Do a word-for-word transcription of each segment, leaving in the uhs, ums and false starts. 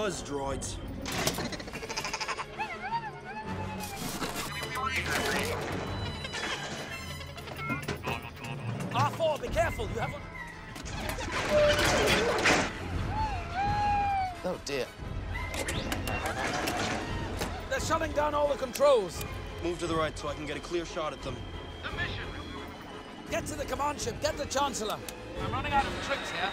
buzz droids. R four, be careful, you have a... Oh, dear. They're shutting down all the controls. Move to the right so I can get a clear shot at them. The mission! Get to the command ship, get the Chancellor. I'm running out of tricks here.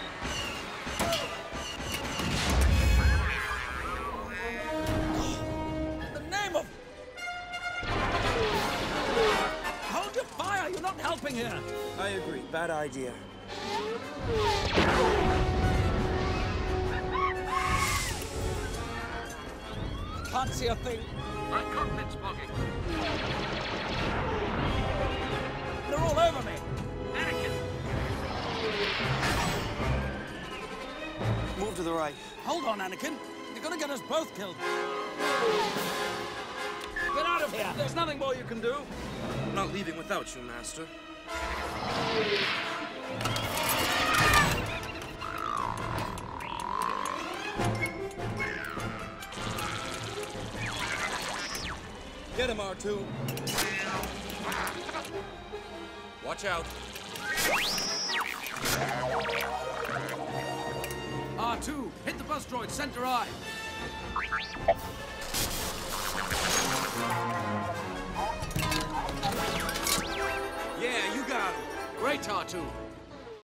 In the name of... Hold your fire, you're not helping here. I agree, bad idea. Can't see a thing. My cockpit's fogging. They're all over me. Anakin! Move to the right. Hold on, Anakin. You're gonna get us both killed. Get out of here. There's nothing more you can do. I'm not leaving without you, Master. Get him, R two. Watch out. R two, hit the bus droid, center eye. Yeah, you got him. Great, R two.